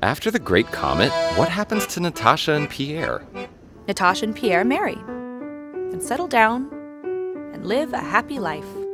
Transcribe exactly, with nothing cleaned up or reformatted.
After the Great Comet, what happens to Natasha and Pierre? Natasha and Pierre marry and settle down and live a happy life.